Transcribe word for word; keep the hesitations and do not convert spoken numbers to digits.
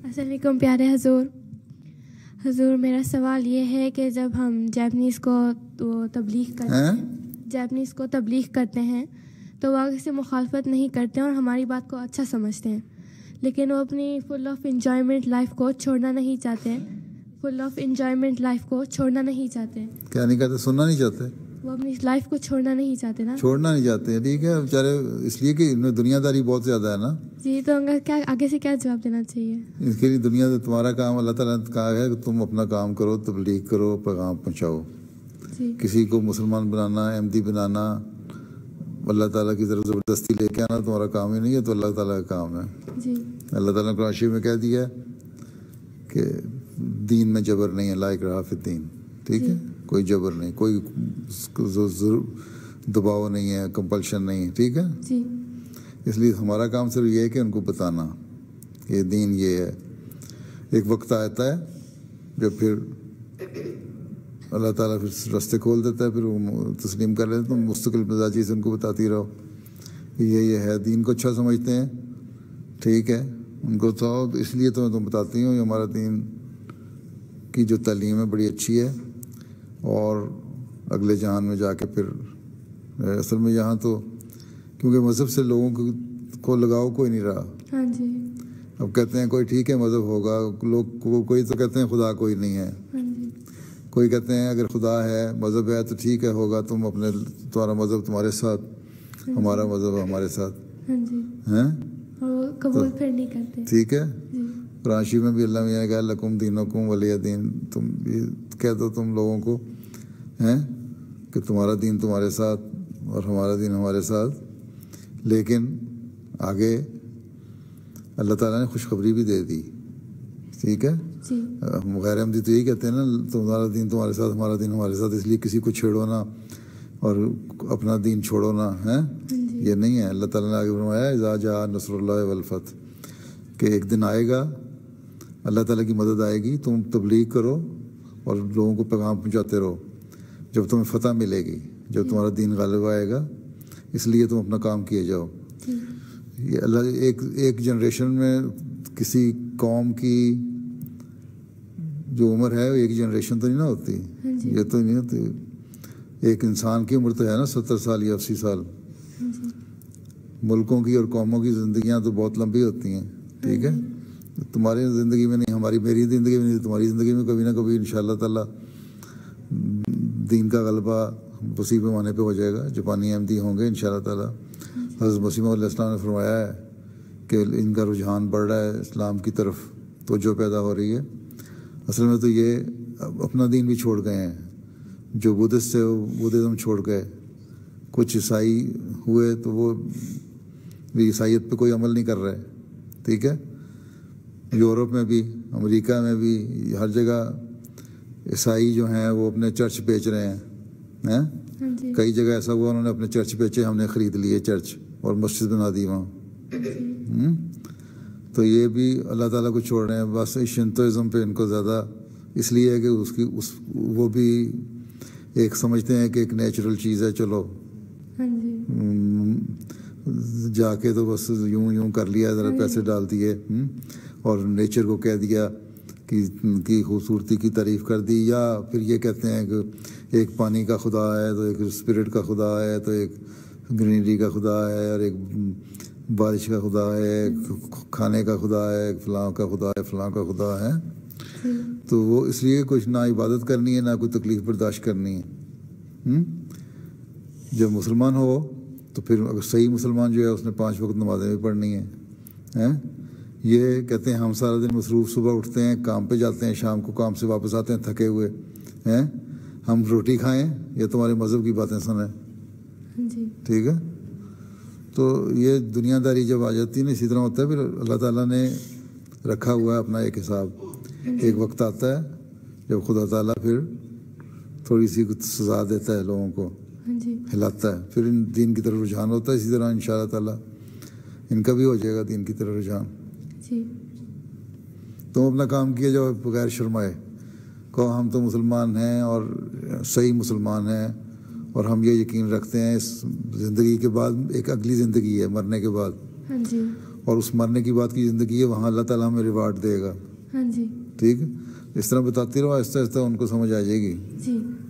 السلام علیکم پیارے حضور. حضور میرا سوال یہ ہے کہ جب ہم جاپنیز کو تو تبلیغ کرتے ہیں جاپنیز کو تبلیغ کرتے ہیں تو وہ آگے سے مخالفت نہیں کرتے اور ہماری بات کو اچھا سمجھتے ہیں, لیکن وہ اپنی فل آف انجوائمنٹ لائف کو چھوڑنا نہیں چاہتے فل آف انجوائمنٹ لائف کو چھوڑنا نہیں چاہتے. کیا نہیں کہتے؟ سننا نہیں چاہتے. وہ اپنی لائف کو چھوڑنا نہیں چاہتے نا چھوڑنا نہیں چاہتے. ٹھیک ہے بیچارے, اس لیے کہ ان میں دنیا داری بہت زیادہ ہے نا. جی, تو کیا آگے سے کیا جواب دینا چاہیے؟ اس کے لیے دنیا تمہارا کام اللہ تعالیٰ نے کہا ہے کہ تم اپنا کام کرو, تبلیغ کرو, پیغام پہنچاؤ. جی. کسی کو مسلمان بنانا, احمدی بنانا, اللہ تعالیٰ کی طرف زبردستی لے کے آنا تمہارا کام ہی نہیں ہے, تو اللہ تعالیٰ کا کام ہے. جی. اللہ تعالیٰ نے قرآن شریف میں کہہ دیا کہ دین میں جبر نہیں ہے, لائق رہا فی الدین. ٹھیک ہے, کوئی جبر نہیں, کوئی دباؤ نہیں ہے, کمپلشن نہیں ہے. ٹھیک ہے. جی. اس لیے ہمارا کام صرف یہ ہے کہ ان کو بتانا یہ دین یہ ہے. ایک وقت آتا ہے جب پھر اللہ تعالیٰ پھر راستے کھول دیتا ہے, پھر وہ تسلیم کر لیتے. تم مستقل مزاجی سے ان کو بتاتی رہو کہ یہ یہ ہے. دین کو اچھا سمجھتے ہیں, ٹھیک ہے, ان کو تو اس لیے تو میں تم بتاتی ہوں یہ ہمارا دین کی جو تعلیم ہے بڑی اچھی ہے, اور اگلے جہان میں جا کے پھر اصل میں یہاں تو کیونکہ مذہب سے لوگوں کو لگاؤ کوئی نہیں رہا. ہاں جی. اب کہتے ہیں کوئی ٹھیک ہے مذہب ہوگا, لوگ کوئی تو کہتے ہیں خدا کوئی نہیں ہے. ہاں جی. کوئی کہتے ہیں اگر خدا ہے مذہب ہے تو ٹھیک ہے ہوگا, تم اپنے تمہارا مذہب تمہارے ساتھ, ہمارا مذہب ہمارے ساتھ. ہاں جی. ہیں قبول پھر نہیں کرتے. ٹھیک ہے. قرآن شریف میں بھی اللہ میاں نے کہا لکم دینکم ولی دین. تم یہ کہہ دو تم لوگوں کو ہیں کہ تمہارا دین تمہارے ساتھ اور ہمارا دین ہمارے ساتھ. لیکن آگے اللہ تعالیٰ نے خوشخبری بھی دے دی. ٹھیک ہے. غیر احمدی تو یہی کہتے ہیں نا تمہارا دین تمہارے ساتھ ہمارا دین ہمارے ساتھ, اس لیے کسی کو چھیڑو نا اور اپنا دین چھوڑو نا. ہیں یہ نہیں ہے. اللہ تعالیٰ نے آگے فرمایا اذا جاء نصر اللہ والفتح, کہ ایک دن آئے گا اللہ تعالیٰ کی مدد آئے گی, تم تبلیغ کرو اور لوگوں کو پیغام پہنچاتے رہو جب تمہیں فتح ملے گی, جب تمہارا دین غالب آئے گا. اس لیے تم اپنا کام کیے جاؤ. یہ اللہ ایک ایک جنریشن میں کسی قوم کی جو عمر ہے ایک جنریشن تو نہیں نا ہوتی. یہ تو نہیں ہوتی. ایک انسان کی عمر تو ہے نا ستر سال یا اسی سال. ملکوں کی اور قوموں کی زندگیاں تو بہت لمبی ہوتی ہیں. ٹھیک ہے. تمہاری زندگی میں نہیں, ہماری میری زندگی میں نہیں, تمہاری زندگی میں کبھی نہ کبھی ان شاء اللہ تعالیٰ دین کا غلبہ وسیع پیمانے پہ ہو جائے گا. جاپانی احمدی ہوں گے ان شاء اللہ تعالیٰ. حضرت مسیح علیہ السلام نے فرمایا ہے کہ ان کا رجحان بڑھ رہا ہے اسلام کی طرف, توجہ پیدا ہو رہی ہے. اصل میں تو یہ اپنا دین بھی چھوڑ گئے ہیں. جو بدھسٹ تھے وہ بدھزم چھوڑ گئے. کچھ عیسائی ہوئے تو وہ بھی عیسائیت پہ کوئی عمل نہیں کر رہے. ٹھیک ہے. یورپ میں بھی, امریکہ میں بھی, ہر جگہ عیسائی جو ہیں وہ اپنے چرچ بیچ رہے ہیں. کئی جگہ ایسا ہوا انہوں نے اپنے چرچ بیچے, ہم نے خرید لیے چرچ اور مسجد بنا دی وہاں. تو یہ بھی اللہ تعالیٰ کو چھوڑ رہے ہیں. بس شنتوازم پہ ان کو زیادہ اس لیے ہے کہ اس کی اس وہ بھی ایک سمجھتے ہیں کہ ایک نیچرل چیز ہے, چلو جا کے تو بس یوں یوں کر لیا, ذرا پیسے ڈال دیے اور نیچر کو کہہ دیا کہ کی خوبصورتی کی تعریف کر دی. یا پھر یہ کہتے ہیں کہ ایک پانی کا خدا ہے تو ایک اسپرٹ کا خدا ہے, تو ایک گرینری کا خدا ہے, اور ایک بارش کا خدا ہے, کھانے کا خدا ہے, فلاں کا خدا ہے, فلاں کا خدا ہے. تو وہ اس لیے کچھ نہ عبادت کرنی ہے نہ کوئی تکلیف برداشت کرنی ہے. جب مسلمان ہو تو پھر اگر صحیح مسلمان جو ہے اس نے پانچ وقت نمازیں بھی پڑھنی ہیں. یہ کہتے ہیں ہم سارا دن مصروف, صبح اٹھتے ہیں کام پہ جاتے ہیں, شام کو کام سے واپس آتے ہیں تھکے ہوئے ہیں, ہم روٹی کھائیں یا تمہارے مذہب کی باتیں سنیں. ٹھیک ہے. تو یہ دنیا داری جب آ جاتی ہے نا, اسی طرح ہوتا ہے. پھر اللہ تعالیٰ نے رکھا ہوا ہے اپنا ایک حساب. ایک وقت آتا ہے جب خدا تعالیٰ پھر تھوڑی سی سزا دیتا ہے لوگوں کو, ہلاتا ہے, پھر ان دین کی طرف رجحان ہوتا ہے. اسی طرح ان شاء اللہ تعالیٰ ان کا بھی ہو جائے گا دین کی طرف رجحان. تم اپنا کام کیے جاؤ بغیر شرمائے, کہو ہم تو مسلمان ہیں اور صحیح مسلمان ہیں, اور ہم یہ یقین رکھتے ہیں اس زندگی کے بعد ایک اگلی زندگی ہے مرنے کے بعد, اور اس مرنے کی بعد کی زندگی ہے وہاں اللہ تعالیٰ ہمیں ریوارڈ دے گا. ہاں جی ٹھیک ہے, اس طرح بتاتی رہو, آہستہ آہستہ ان کو سمجھ آ جائے گی. جی